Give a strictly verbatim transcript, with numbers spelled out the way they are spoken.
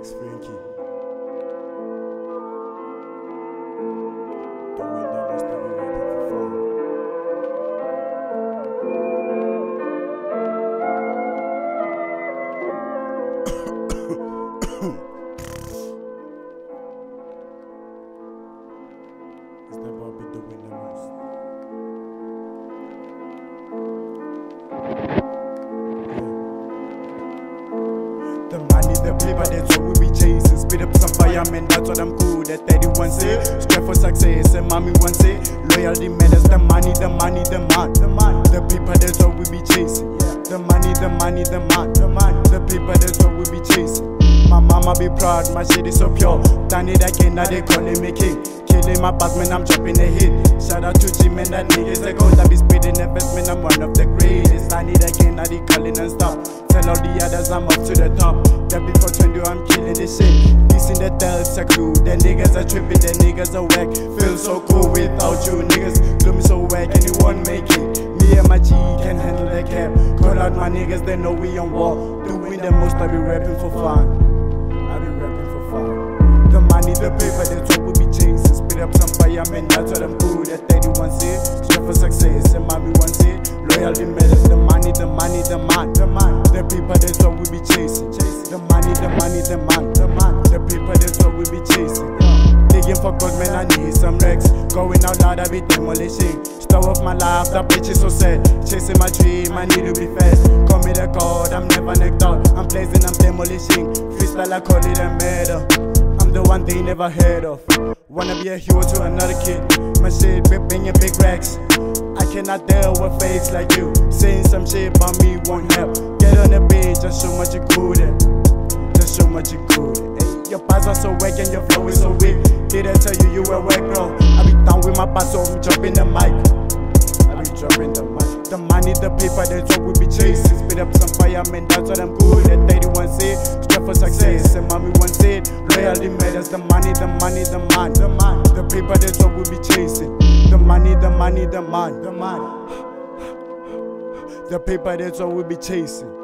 Next Frankie. The window must have been waiting for fun. It's never been the window most. The money, the paper, that's what we be chasing. Speed up some fire, man, that's what I'm cool. That thirty-one say, strive for success, and mommy one say, loyalty matters. The money, the money, the man, the man, the paper, that's what we be chasing. The money, the money, the man, the man, the paper, that's what we be chasing. My mama be proud, my shit is so pure. Done it again, now they calling me king. Killing my past, man, I'm dropping a hit. Shout out to Jim and that niggas, the gold, I be speeding investment, I'm one of the greatest. Done it again, now they calling and stop. Tell all the others I'm up to the top. That before twenty, I'm killing this shit. This in the delta crew. The niggas are tripping, the niggas are whack. Feel so cool without you niggas. Look me so whack and you won't make it. Me and my G can handle the cap. Call out my niggas, they know we on war. Doing the most, I be rapping for fun. I be rapping for fun. The money, the paper, that's what we be chasing. Speed up some fire, man, that's what I'm cool. That thirty-one say, strive for success, and mommy one say, loyalty matters. The money, the money, the man, the man, the paper, that's what we be chasing. The money, the money, the man, the man, the paper, that's what we be chasing. Digging for gold, man, I need some wrecks. Going out loud, I be demolishing. Start off my life, that bitch is so sad. Chasing my dream, I need to be fast. Call me the god, I'm never necked out. I'm blazing, I'm demolishing. Freestyle, I call it a murder. I'm the one they never heard of. Wanna be a hero to another kid. My shit be bringing big racks. I cannot deal with fakes like you. Saying some shit about me won't help. Get on the page, just show what you good at. Just show what you good at. Hey, your bars are so whack and your flow is so weak. Did I tell you you were whack, bro? I be down with my bars, so I'm dropping the mic. I be dropping the mic. The money, the paper, that's what we be chasing. Speed up some fire, man, that's what I'm good at. thirty-one say, strive for success, and mommy one said, loyalty matters. The money, the money, the man, the man, the paper, that's what we be chasing. The money, the money, the man, the man, the paper, that's what we be chasing.